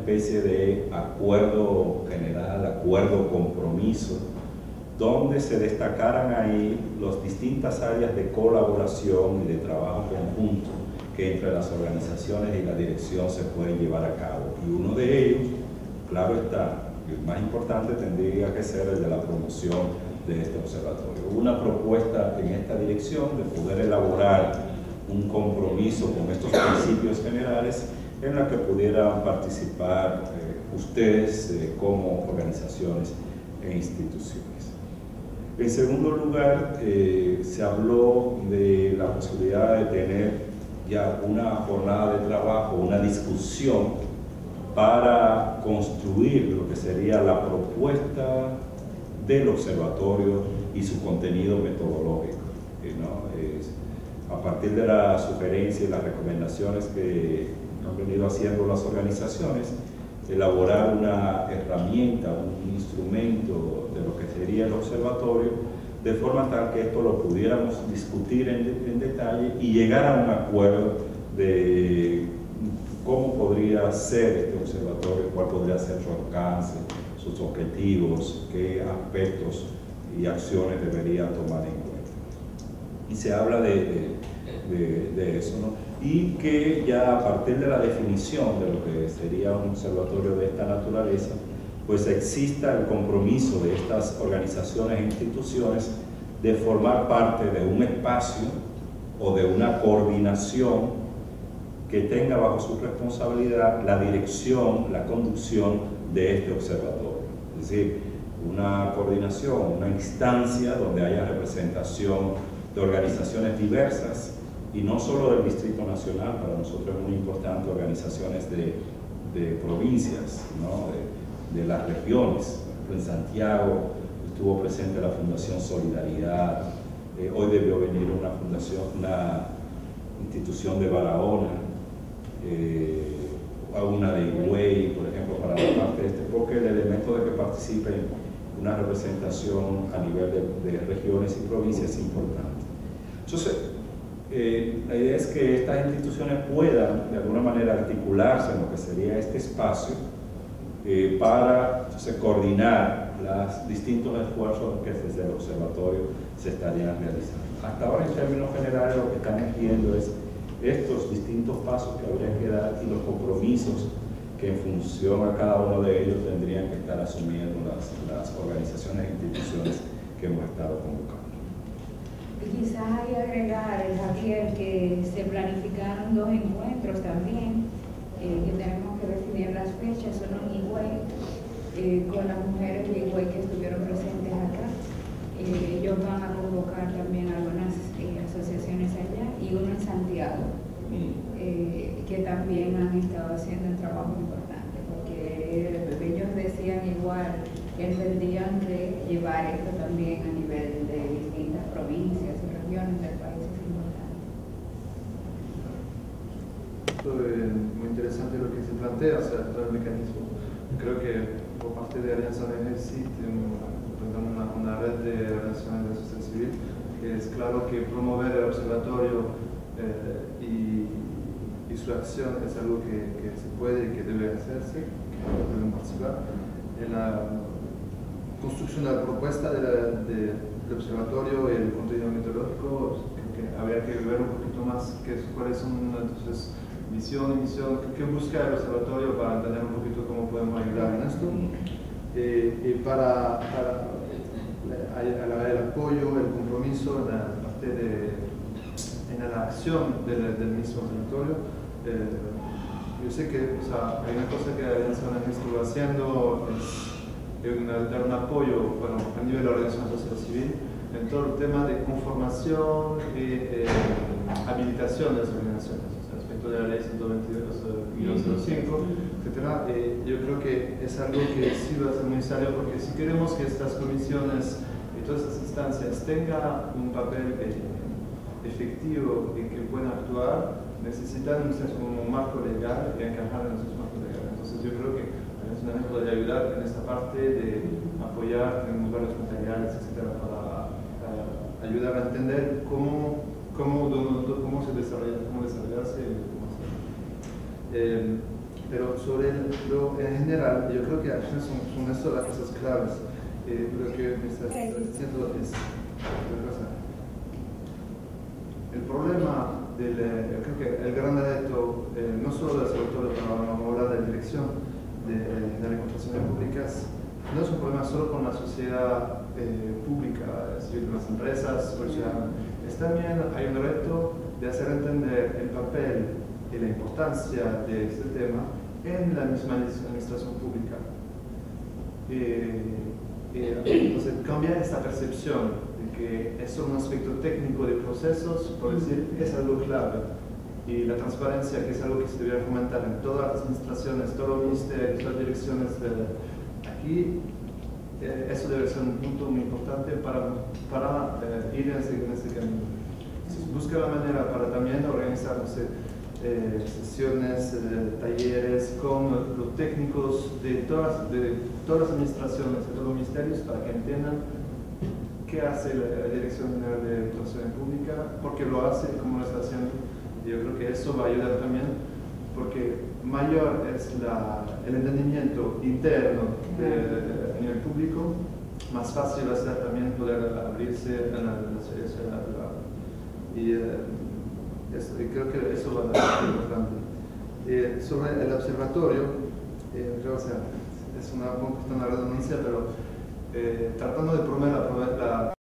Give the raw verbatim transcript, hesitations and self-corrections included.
especie de acuerdo general, acuerdo compromiso, donde se destacaran ahí las distintas áreas de colaboración y de trabajo conjunto que entre las organizaciones y la dirección se pueden llevar a cabo. Y uno de ellos, claro está, el más importante tendría que ser el de la promoción de este observatorio. Hubo una propuesta en esta dirección de poder elaborar un compromiso con estos principios generales en la que pudieran participar eh, ustedes eh, como organizaciones e instituciones. En segundo lugar, eh, se habló de la posibilidad de tener ya una jornada de trabajo, una discusión para construir lo que sería la propuesta del observatorio y su contenido metodológico, ¿no? Es, a partir de las sugerencias y las recomendaciones que han venido haciendo las organizaciones, elaborar una herramienta, un instrumento de lo que sería el observatorio, de forma tal que esto lo pudiéramos discutir en, de, en detalle y llegar a un acuerdo de cómo podría ser este observatorio, cuál podría ser su alcance, sus objetivos, qué aspectos y acciones debería tomar en cuenta. Y se habla de, de, de eso, ¿no? Y que ya a partir de la definición de lo que sería un observatorio de esta naturaleza, pues exista el compromiso de estas organizaciones e instituciones de formar parte de un espacio o de una coordinación que tenga bajo su responsabilidad la dirección, la conducción de este observatorio. Es decir, una coordinación, una instancia donde haya representación de organizaciones diversas, y no solo del Distrito Nacional, para nosotros es muy importante, organizaciones de, de provincias, ¿no? de, de las regiones. Por ejemplo, en Santiago estuvo presente la Fundación Solidaridad, eh, hoy debió venir una fundación, una institución de Barahona, eh, a una de Higüey, por ejemplo, para la parte de este, porque el elemento de que participen una representación a nivel de, de regiones y provincias es importante. Entonces, Eh, la idea es que estas instituciones puedan de alguna manera articularse en lo que sería este espacio eh, para entonces, coordinar los distintos esfuerzos que desde el observatorio se estarían realizando. Hasta ahora, en términos generales, lo que están viendo es estos distintos pasos que habría que dar y los compromisos que en función a cada uno de ellos tendrían que estar asumiendo las, las organizaciones e instituciones que hemos estado convocando. Quizás hay que agregar, Javier, que se planificaron dos encuentros también, eh, que tenemos que definir las fechas, uno en Higüey, eh, con las mujeres de Higüey que estuvieron presentes acá. Eh, ellos van a convocar también algunas eh, asociaciones allá, y uno en Santiago, eh, que también han estado haciendo un trabajo importante, porque ellos decían igual que entendían que llevar esto también a nivel de distintas provincias y regiones del país es importante. Es muy interesante lo que se plantea, o sea, todo el mecanismo. Creo que por parte de Alianza de sí tenemos una, una red de relaciones de la sociedad civil, que es claro que promover el observatorio eh, y, y su acción es algo que, que se puede y que debe hacerse, que deben participar en la construcción de la propuesta de la, de, del observatorio y el contenido metodológico. Creo que habría que ver un poquito más qué, cuáles son entonces visión y misión, qué busca el observatorio para entender un poquito cómo podemos ayudar en esto. Eh, y para, para a la vez el apoyo, el compromiso en la parte de en la acción del, del mismo observatorio. Eh, yo sé que o sea, hay una cosa que la Alianza estuvo haciendo, es Una, dar un apoyo bueno, a nivel de la organización social civil en todo el tema de conformación y eh, habilitación de las organizaciones, o sea, respecto de la ley ciento veintidós guion cero cinco, etcétera. Eh, yo creo que es algo que sí va a ser muy necesario, porque si queremos que estas comisiones y todas estas instancias tengan un papel eh, efectivo y que puedan actuar, necesitan un marco legal y encajar en esos marcos legales. Entonces yo creo que también podría ayudar en esta parte de apoyar, tenemos varios materiales, etcétera, para, para ayudar a entender cómo, cómo, cómo se desarrolla, cómo desarrollarse y cómo hacerlo. Eh, Pero sobre el, lo en general, yo creo que al final son, son estas las cosas claves. Eh, lo que me está diciendo es otra cosa. El problema del, yo creo que el gran reto, eh, no solo del sector, pero ahora de la dirección de, de las contrataciones públicas, no es un problema solo con la sociedad eh, pública, es decir, las empresas, o sea, es también hay un reto de hacer entender el papel y la importancia de este tema en la misma administración pública. Eh, eh, entonces, cambiar esta percepción de que es solo un aspecto técnico de procesos, por decir, es algo clave. Y la transparencia, que es algo que se debería fomentar en todas las administraciones, todos los ministerios, todas las direcciones de aquí, eh, eso debe ser un punto muy importante para, para eh, ir en ese, en ese camino. Entonces, busca la manera para también organizar, no sé, Eh, sesiones, eh, talleres con los técnicos de todas, de todas las administraciones, de todos los ministerios, para que entiendan qué hace la Dirección General de Contratación Pública, por qué lo hace, cómo lo está haciendo. Y yo creo que eso va a ayudar también, porque mayor es la, el entendimiento interno de, de, de, a nivel público, más fácil va a ser también poder abrirse en la sociedad privada. Y, eh, Eso, creo que eso va a ser importante. Eh, sobre el observatorio, eh, creo que o sea, es una, una redundancia, pero eh, tratando de promover la, la